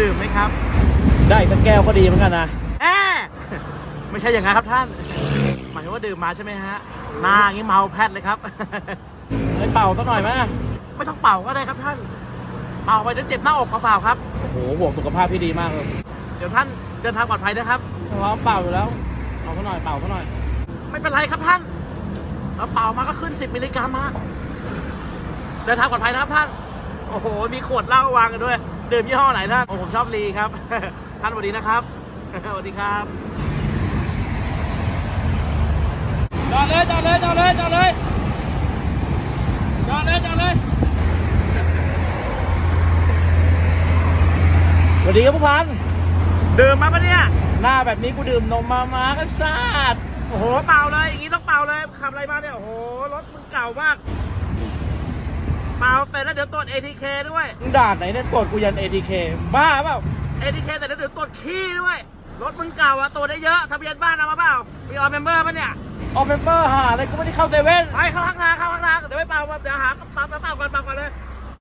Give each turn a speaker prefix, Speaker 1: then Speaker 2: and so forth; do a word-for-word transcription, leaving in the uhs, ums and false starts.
Speaker 1: ดื่มไหมครับ
Speaker 2: ได้สักแก้วก็ดีเหมือนกันนะ
Speaker 1: แอบไม่ใช่อย่างนั้นครับท่านหมายถึงว่าดื่มมาใช่ไหมฮะหน้างี้เมาแพทเลยครับ
Speaker 2: ให้เป่าสักหน่อยไหม
Speaker 1: ไม่ต้องเป่าก็ได้ครับท่านเป่าไปเดี๋ยวเจ็บหน้าอกเปล่าๆครับ
Speaker 2: โอ้โหห่วงสุขภาพพี่ดีมากเลย
Speaker 1: เดี๋ยวท่านเดินทางปลอดภัยนะครับ
Speaker 2: เราเป่าอยู่แล้วเอาสักหน่อยเป่าสักหน่อย
Speaker 1: ไม่เป็นไรครับท่านเราเป่ามาก็ขึ้นสิบมิลลิกรัมฮะเดินทางปลอดภัยนะครับท่านโอ้โหมีขวดเหล้าวางกันด้วยดื่มยี่ห้อไหนท่านโอ้ผมชอบลีครับท่านสวัสดีนะครับสวัสดีครับ
Speaker 2: จอดเลยจอดเลยจอดเลยจอดเลยจอดเลยจอดเลยสวัสดีครับผู้พัน
Speaker 1: ดื่มมาปะเนี่ย
Speaker 2: หน้าแบบนี้กูดื่มนมมามาก็ซาด
Speaker 1: โอ้โหเป่าเลยอย่างนี้ต้องเป่าเลยขับอะไรมาเนี่ยโอ้โหรถมึงเก่ามากเป่าเสร็จแล้วเดี๋ยวตรวจ เอ ที เค ด้วย
Speaker 2: ด่านไหนเนี่ยตรวจกูยัน เอ ที เค บ้าเปล่า
Speaker 1: เอ ที เค แต่เดี๋ยวตรวจขี้ด้วยรถมึงเก่าอะตรวจได้เยอะทะเบียนบ้านเอามาเปล่ามีออเมมเบอร์ปะเนี่ย
Speaker 2: ออเมมเบอร์หาอะไรกูไม่ได้เข้าเซเว่น
Speaker 1: ไปเข้าข้างทางเข้าข้างทางเดี๋ยวไปเป่าเดี๋ยวหาปั๊มเป่าก่อนเป่าก่อนเลย